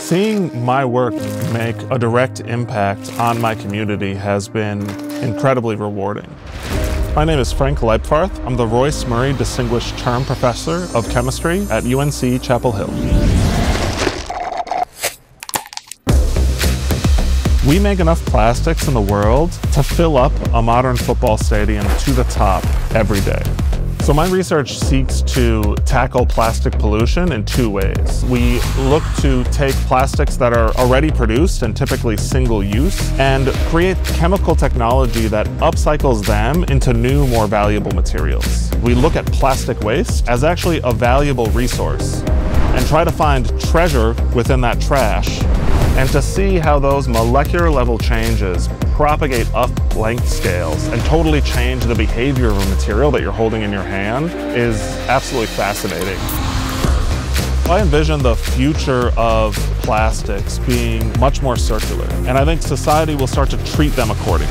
Seeing my work make a direct impact on my community has been incredibly rewarding. My name is Frank Leibfarth. I'm the Royce Murray Distinguished Term Professor of Chemistry at UNC-Chapel Hill. We make enough plastics in the world to fill up a modern football stadium to the top every day. So my research seeks to tackle plastic pollution in two ways. We look to take plastics that are already produced and typically single use and create chemical technology that upcycles them into new, more valuable materials. We look at plastic waste as actually a valuable resource and try to find treasure within that trash, and to see how those molecular level changes propagate up length scales and totally change the behavior of a material that you're holding in your hand is absolutely fascinating. I envision the future of plastics being much more circular, and I think society will start to treat them accordingly.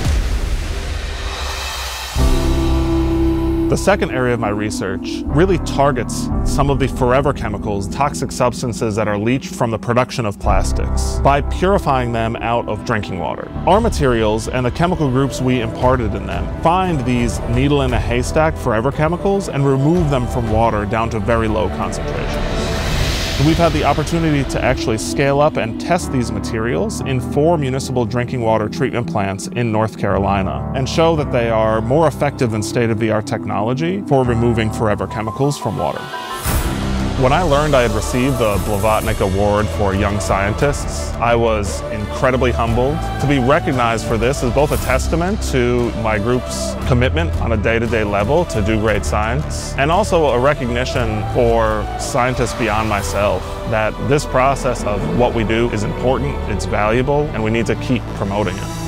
The second area of my research really targets some of the forever chemicals, toxic substances that are leached from the production of plastics by purifying them out of drinking water. Our materials and the chemical groups we imparted in them find these needle in a haystack forever chemicals and remove them from water down to very low concentrations. We've had the opportunity to actually scale up and test these materials in 4 municipal drinking water treatment plants in North Carolina and show that they are more effective than state-of-the-art technology for removing forever chemicals from water. When I learned I had received the Blavatnik Award for Young Scientists, I was incredibly humbled. To be recognized for this is both a testament to my group's commitment on a day-to-day level to do great science, and also a recognition for scientists beyond myself that this process of what we do is important, it's valuable, and we need to keep promoting it.